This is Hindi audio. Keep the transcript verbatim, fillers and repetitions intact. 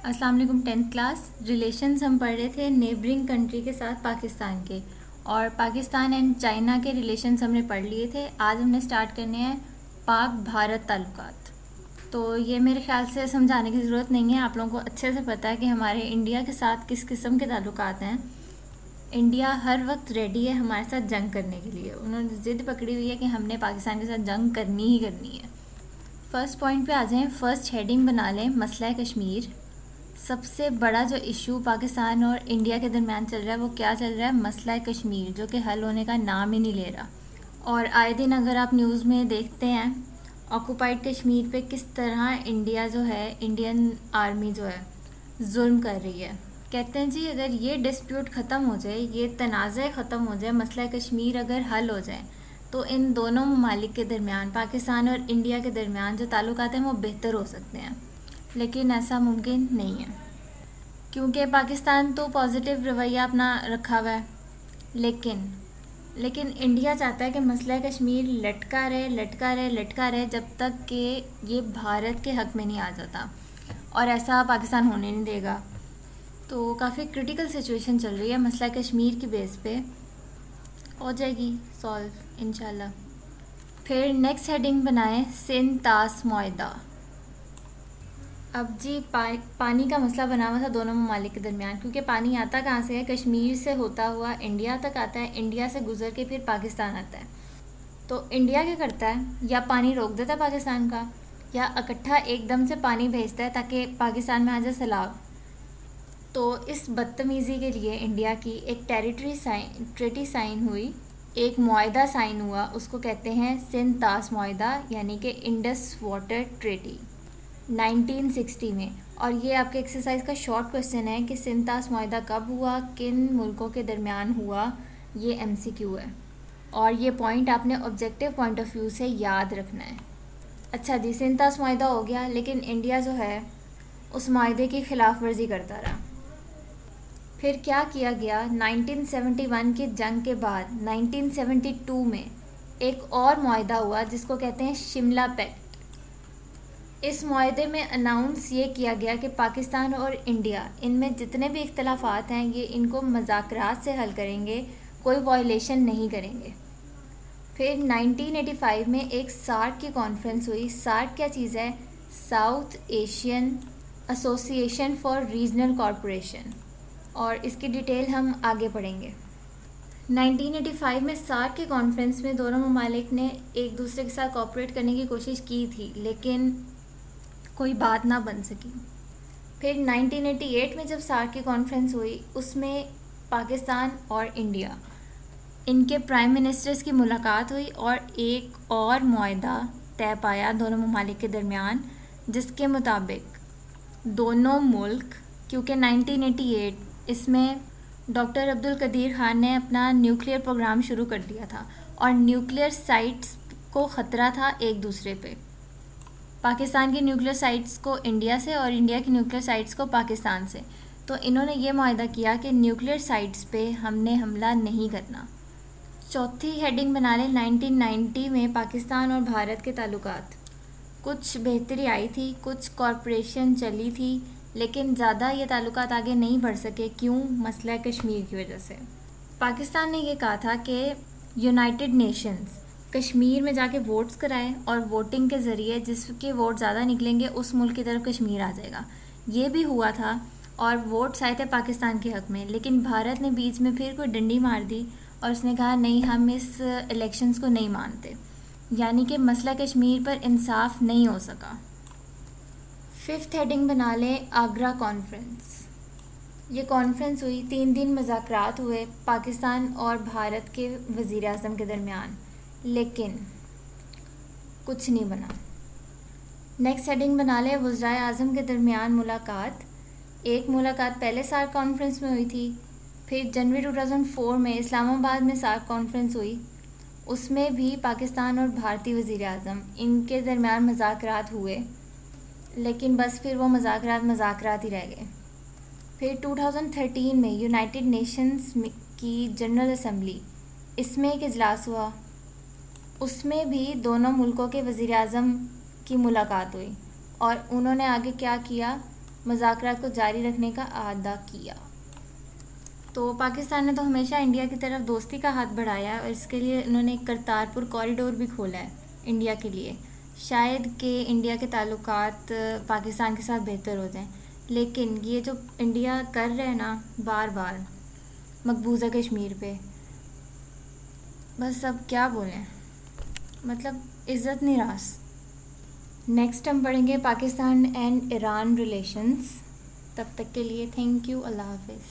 अस्सलाम वालेकुम। टेंथ क्लास रिलेशंस हम पढ़ रहे थे नेबरिंग कंट्री के साथ पाकिस्तान के, और पाकिस्तान एंड चाइना के रिलेशंस हमने पढ़ लिए थे। आज हमने स्टार्ट करने हैं पाक भारत ताल्लुकात। तो ये मेरे ख्याल से समझाने की ज़रूरत नहीं है, आप लोगों को अच्छे से पता है कि हमारे इंडिया के साथ किस किस्म के ताल्लुकात हैं। इंडिया हर वक्त रेडी है हमारे साथ जंग करने के लिए। उन्होंने ज़िद पकड़ी हुई है कि हमने पाकिस्तान के साथ जंग करनी ही करनी है। फर्स्ट पॉइंट पे आ जाएं। फर्स्ट हेडिंग बना लें मसला कश्मीर। सबसे बड़ा जो इशू पाकिस्तान और इंडिया के दरमियान चल रहा है वो क्या चल रहा है? मसला कश्मीर, जो कि हल होने का नाम ही नहीं ले रहा। और आए दिन अगर आप न्यूज़ में देखते हैं ऑक्यूपाइड कश्मीर पे किस तरह इंडिया जो है, इंडियन आर्मी जो है जुल्म कर रही है। कहते हैं जी अगर ये डिस्प्यूट ख़त्म हो जाए, ये तनाज़ा ख़त्म हो जाए, मसला कश्मीर अगर हल हो जाए तो इन दोनों ममालिक के दरमियान, पाकिस्तान और इंडिया के दरमियान जो ताल्लुकात हैं वो बेहतर हो सकते हैं। लेकिन ऐसा मुमकिन नहीं है, क्योंकि पाकिस्तान तो पॉजिटिव रवैया अपना रखा हुआ है, लेकिन लेकिन इंडिया चाहता है कि मसला कश्मीर लटका रहे लटका रहे लटका रहे जब तक कि ये भारत के हक़ में नहीं आ जाता, और ऐसा पाकिस्तान होने नहीं देगा। तो काफ़ी क्रिटिकल सिचुएशन चल रही है। मसला कश्मीर की बेस पे हो जाएगी सॉल्व इंशाल्लाह। फिर नेक्स्ट हेडिंग बनाएं सिंध तास मुआहदा। अब जी पा, पानी का मसला बना हुआ था दोनों ममालिक के दरमियान, क्योंकि पानी आता कहाँ से है? कश्मीर से होता हुआ इंडिया तक आता है, इंडिया से गुजर के फिर पाकिस्तान आता है। तो इंडिया क्या करता है? या पानी रोक देता है पाकिस्तान का, या इकट्ठा एकदम से पानी भेजता है ताकि पाकिस्तान में आ जाए सैलाब। तो इस बदतमीज़ी के लिए इंडिया की एक टेरिटरी साइन ट्रेटी साइन हुई, एक मुआहदा साइन हुआ, उसको कहते हैं सिंध तास मुआहदा, यानी कि Indus water treaty nineteen sixty में। और ये आपके एक्सरसाइज का शॉर्ट क्वेश्चन है कि सिंध तास मुआहदा कब हुआ, किन मुल्कों के दरमियान हुआ, ये एमसीक्यू है। और ये पॉइंट आपने ऑब्जेक्टिव पॉइंट ऑफ व्यू से याद रखना है। अच्छा जी, सिंध तास मुआहदा हो गया, लेकिन इंडिया जो है उस मुआहदे की खिलाफ वर्जी करता रहा। फिर क्या किया गया? नाइनटीन सेवेंटी वन की जंग के बाद नाइनटीन सेवेंटी टू में एक और मुआहदा हुआ जिसको कहते हैं शिमला पैक्ट। इस मुआहदे में अनाउंस ये किया गया कि पाकिस्तान और इंडिया, इनमें जितने भी इख्तलाफात हैं ये इनको मज़ाकरात से हल करेंगे, कोई वायलेशन नहीं करेंगे। फिर नाइनटीन एटी फाइव में एक सार्क की कॉन्फ्रेंस हुई। सार्क क्या चीज़ है? South Asian association for regional corporation, और इसकी डिटेल हम आगे पढ़ेंगे। नाइनटीन एटी फाइव में सार्क की कॉन्फ्रेंस में दोनों ममालिक ने एक दूसरे के साथ कॉपरेट करने की कोशिश की थी, लेकिन कोई बात ना बन सकी। फिर नाइनटीन एटी एट में जब सार्क की कॉन्फ्रेंस हुई, उसमें पाकिस्तान और इंडिया, इनके प्राइम मिनिस्टर्स की मुलाकात हुई और एक और मुआहदा तय पाया दोनों ममालिक के दरमियान, जिसके मुताबिक दोनों मुल्क, क्योंकि नाइनटीन एटी एट इसमें डॉक्टर अब्दुल कदीर ख़ान ने अपना न्यूक्लियर प्रोग्राम शुरू कर दिया था और न्यूक्लियर साइट्स को ख़तरा था एक दूसरे पे। पाकिस्तान की न्यूक्लियर साइट्स को इंडिया से और इंडिया की न्यूक्लियर साइट्स को पाकिस्तान से। तो इन्होंने ये मुआहदा किया कि न्यूक्लियर साइट्स पे हमने हमला नहीं करना। चौथी हेडिंग बना लें नाइनटीन नाइंटी में पाकिस्तान और भारत के ताल्लुकात। कुछ बेहतरी आई थी, कुछ कॉरपोरेशन चली थी, लेकिन ज़्यादा ये ताल्लुकात आगे नहीं बढ़ सके। क्यों? मसला कश्मीर की वजह से। पाकिस्तान ने ये कहा था कि यूनाइटेड नेशंस कश्मीर में जाके वोट्स कराए, और वोटिंग के ज़रिए जिसके वोट ज़्यादा निकलेंगे उस मुल्क की तरफ कश्मीर आ जाएगा। ये भी हुआ था और वोट्स आए थे पाकिस्तान के हक़ में, लेकिन भारत ने बीच में फिर कोई डंडी मार दी और उसने कहा नहीं, हम इस इलेक्शंस को नहीं मानते, यानी कि मसला कश्मीर पर इंसाफ नहीं हो सका। फिफ्थ हेडिंग बना लें आगरा कॉन्फ्रेंस। ये कॉन्फ्रेंस हुई, तीन दिन मुज़ाकरात हुए पाकिस्तान और भारत के वज़ीर आज़म के दरमियान, लेकिन कुछ नहीं बना। नेक्स्ट हेडिंग बना लें वज़ीर आज़म के दरमियान मुलाकात। एक मुलाकात पहले सार्क कॉन्फ्रेंस में हुई थी, फिर जनवरी टू थाउजेंड फोर में इस्लामाबाद में सार्क कॉन्फ्रेंस हुई, उसमें भी पाकिस्तान और भारतीय वज़ीर आज़म इनके दरमियान मुज़ाकरात हुए, लेकिन बस फिर वो मुज़ाकरात मुज़ाकरात ही रह गए। फिर टू थाउजेंड थर्टीन में यूनाइटेड नेशंस की जनरल असम्बली, इसमें एक इजलास हुआ, उसमें भी दोनों मुल्कों के वज़ीर आज़म की मुलाकात हुई, और उन्होंने आगे क्या किया? मुज़ाकरात को जारी रखने का अदा किया। तो पाकिस्तान ने तो हमेशा इंडिया की तरफ दोस्ती का हाथ बढ़ाया है और इसके लिए उन्होंने एक करतारपुर कॉरिडोर भी खोला है इंडिया के लिए। शायद कि इंडिया के ताल्लुकात पाकिस्तान के साथ बेहतर हो जाएं, लेकिन ये जो इंडिया कर रहे हैं ना बार बार मकबूजा कश्मीर पे, बस अब क्या बोलें, मतलब इज़्ज़त नहीं रास। नेक्स्ट हम पढ़ेंगे पाकिस्तान एंड ईरान रिलेशंस। तब तक के लिए थैंक यू, अल्लाह हाफिज़।